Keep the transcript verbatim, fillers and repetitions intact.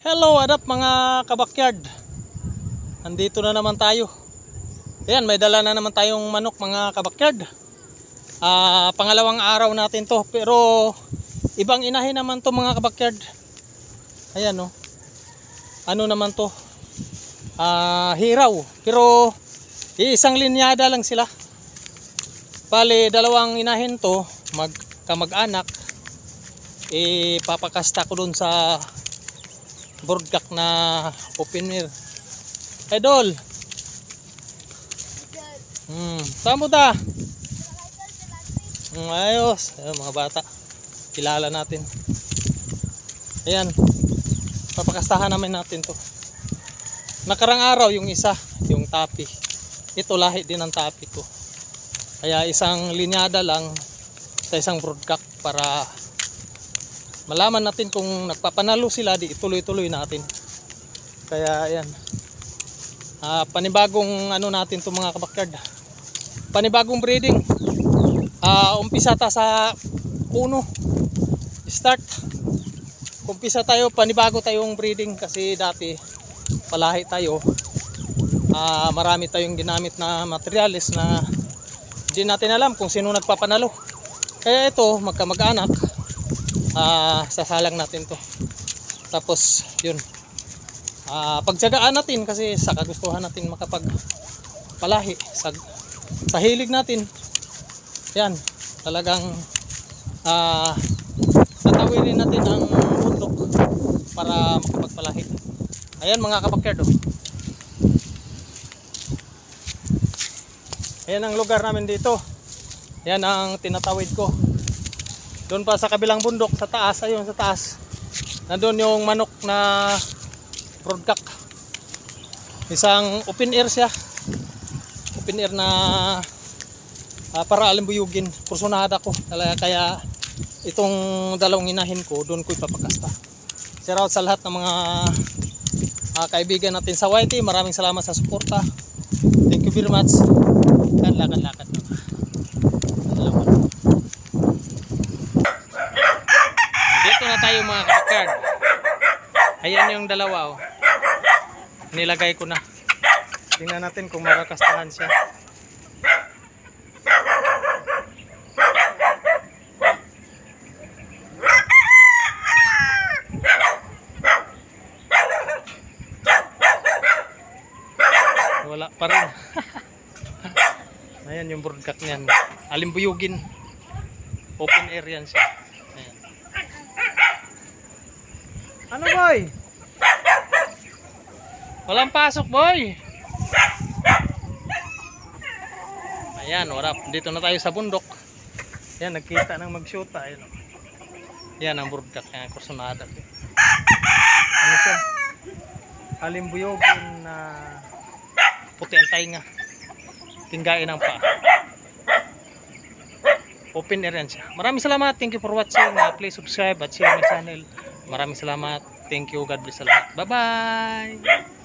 Hello, what up mga kabakyard. Andito na naman tayo. Ayan, may dala na naman tayong manok mga kabakyard. uh, Pangalawang araw natin to. Pero ibang inahin naman to mga kabakyard. Ayan o, ano naman to, uh, hiraw. Pero isang linyada lang sila. Bale, dalawang inahin to, magkamag-anak. Ipapakasta ko dun sa broodcock na open air. Idol. Hmm, saan mo ta? Hmm, ayos. Ayun, mga bata. Kilala natin. Ayan. Papakastahan namin natin to. Nakarang araw yung isa, yung tapi. Ito lahi din ng tapi to. Kaya isang linyada lang sa isang broodcock para malaman natin kung nagpapanalo sila, di ituloy-tuloy natin. Kaya ayan, uh, panibagong ano natin to mga kabakyard, panibagong breeding. uh, Umpisa ta sa puno, start. Umpisa tayo, panibago tayong breeding. Kasi dati palahi tayo, uh, marami tayong ginamit na materials na hindi natin alam kung sino nagpapanalo. Kaya ito, magkamag-anak. Uh, sasalang natin to. Tapos yun, uh, pagtsagaan natin kasi sa kagustuhan natin makapagpalahi sa, sa hilig natin. Yan, talagang uh, tatawirin natin ang bundok para makapagpalahi. Ayan mga kabakyard, oh. Ayan ang lugar namin dito. Yan ang tinatawid ko. Doon pa sa kabilang bundok, sa taas, ayun sa taas. Nandun yung manok na broodcock. Isang open air siya. Open air na uh, para alimbuyugin. Kursunada ko. Kaya itong dalawang inahin ko, doon ko ipapakasta. Shout out sa lahat ng mga uh, kaibigan natin sa Y T. Maraming salamat sa suporta. Thank you very much. Lakad-lakad. Dito na tayo mga kabakyard. Ayan yung dalawa, oh. Nilagay ko na. Tingnan natin kung makakastahan siya. Wala pa rin. Ayan yung broodcock niyan. Alimbuyugin. Open air yan siya. Ayan. Ano boy? Walang pasok boy. Ayan, wala. Dito na tayo sa bundok. Ayan, nagkita ng mag-shoota. Ayan, ayan ang broodcock. Ayan, kursunada. Ano siya? Alimbuyugin na puti ang tainga. Tinggain ang paa. Open air yan siya. Maraming salamat. Thank you for watching. Uh, please subscribe at share my channel. Maraming salamat. Thank you. God bless sa lahat. Bye bye.